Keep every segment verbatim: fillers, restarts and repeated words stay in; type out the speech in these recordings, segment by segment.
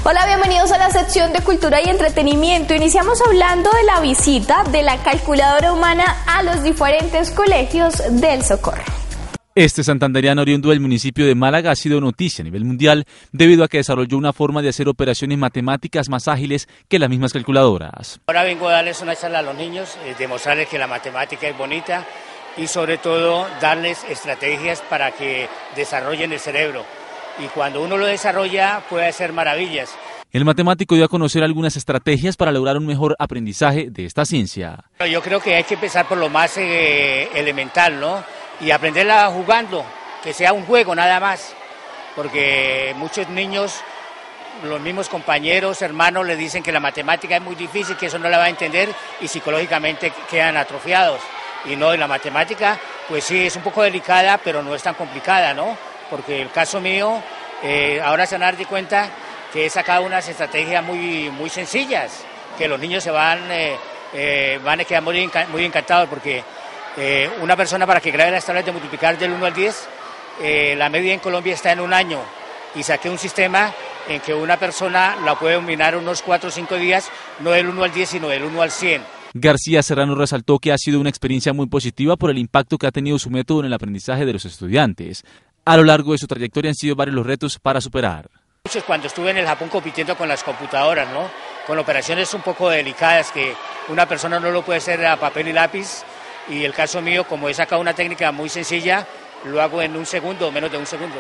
Hola, bienvenidos a la sección de Cultura y Entretenimiento. Iniciamos hablando de la visita de la calculadora humana a los diferentes colegios del Socorro. Este santandereano oriundo del municipio de Málaga ha sido noticia a nivel mundial debido a que desarrolló una forma de hacer operaciones matemáticas más ágiles que las mismas calculadoras. Ahora vengo a darles una charla a los niños, eh, demostrarles que la matemática es bonita y sobre todo darles estrategias para que desarrollen el cerebro. Y cuando uno lo desarrolla puede hacer maravillas. El matemático dio a conocer algunas estrategias para lograr un mejor aprendizaje de esta ciencia. Yo creo que hay que empezar por lo más eh, elemental, ¿no? Y aprenderla jugando, que sea un juego nada más, porque muchos niños, los mismos compañeros, hermanos, les dicen que la matemática es muy difícil, que eso no la va a entender y psicológicamente quedan atrofiados. Y no, y la matemática, pues sí, es un poco delicada, pero no es tan complicada, ¿no? Porque el caso mío, eh, ahora se van a dar de cuenta que he sacado unas estrategias muy, muy sencillas, que los niños se van, eh, eh, van a quedar muy, muy encantados, porque Eh, una persona para que grabe las tablas de multiplicar del uno al diez, eh, la media en Colombia está en un año y saqué un sistema en que una persona la puede dominar unos cuatro o cinco días, no del uno al diez, sino del uno al cien. García Serrano resaltó que ha sido una experiencia muy positiva por el impacto que ha tenido su método en el aprendizaje de los estudiantes. A lo largo de su trayectoria han sido varios los retos para superar. Muchos cuando estuve en el Japón compitiendo con las computadoras, ¿no? Con operaciones un poco delicadas que una persona no lo puede hacer a papel y lápiz. Y el caso mío, como he sacado una técnica muy sencilla, lo hago en un segundo o menos de un segundo.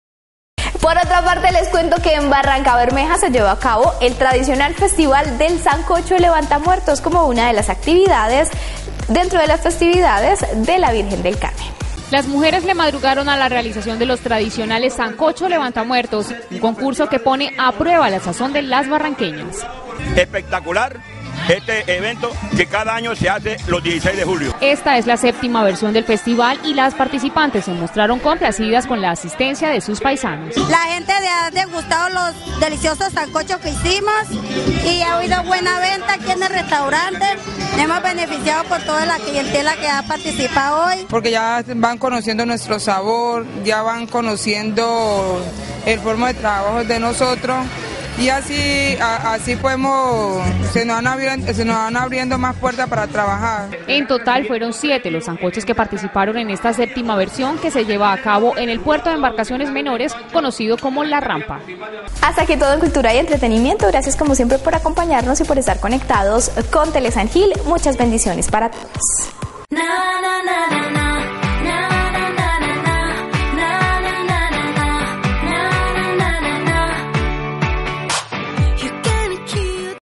Por otra parte, les cuento que en Barranca Bermeja se llevó a cabo el tradicional Festival del Sancocho Levantamuertos como una de las actividades dentro de las festividades de la Virgen del Carmen. Las mujeres le madrugaron a la realización de los tradicionales Sancocho Levantamuertos, un concurso que pone a prueba la sazón de las barranqueñas. Espectacular este evento que cada año se hace los dieciséis de julio. Esta es la séptima versión del festival y las participantes se mostraron complacidas con la asistencia de sus paisanos. La gente le ha degustado los deliciosos sancochos que hicimos y ha habido buena venta aquí en el restaurante. Hemos beneficiado por toda la clientela que ha participado hoy. Porque ya van conociendo nuestro sabor, ya van conociendo el forma de trabajo de nosotros. Y así, a, así podemos, se nos, van abriendo, se nos van abriendo más puertas para trabajar. En total fueron siete los sancochos que participaron en esta séptima versión que se lleva a cabo en el puerto de embarcaciones menores, conocido como La Rampa. Hasta aquí todo en Cultura y Entretenimiento. Gracias como siempre por acompañarnos y por estar conectados con Telesan Gil. Muchas bendiciones para todos.